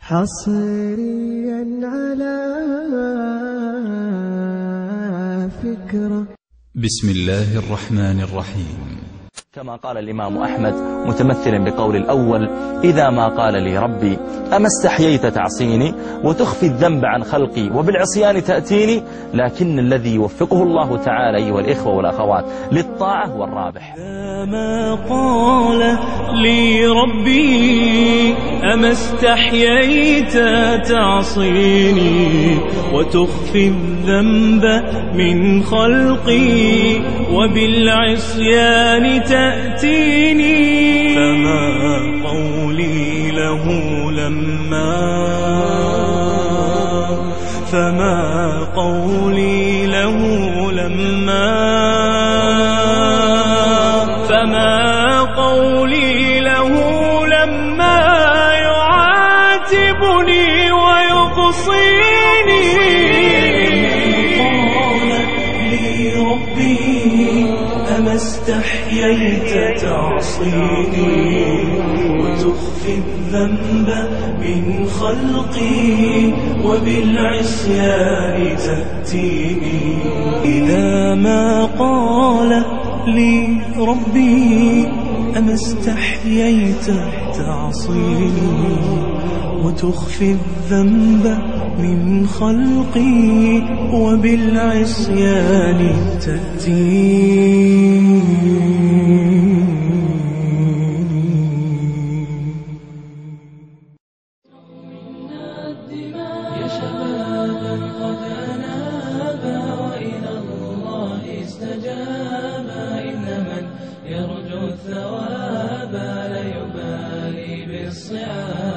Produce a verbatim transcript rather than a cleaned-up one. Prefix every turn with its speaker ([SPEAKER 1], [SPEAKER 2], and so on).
[SPEAKER 1] حصريا على فكرة.
[SPEAKER 2] بسم الله الرحمن الرحيم.
[SPEAKER 3] كما قال الإمام أحمد متمثلا بقول الأول: إذا ما قال لي ربي أما استحييت تعصيني وتخفي الذنب عن خلقي وبالعصيان تأتيني، لكن الذي يوفقه الله تعالى أيها الإخوة والأخوات للطاعة هو الرابح.
[SPEAKER 4] ما قال لي ربي أما استحييت تعصيني وتخفي الذنب من خلقي وبالعصيان تأتيني، فما قولي له لما فما قولي له لما فما قولي له لما يعاتبني ويقصيني. قال لي ربي أما استحييت تعصيني وتخفي الذنب من خلقي وبالعصيان تأتيني. إذا ما قال لي ربي أما استحييت تعصيني وتخفي الذنب من خلقي وبالعصيان تأتيني.
[SPEAKER 5] يا شبابا قد أنابا وإلى الله استجابا، إن من يرجو الثواب لا يبالي بالصعاب.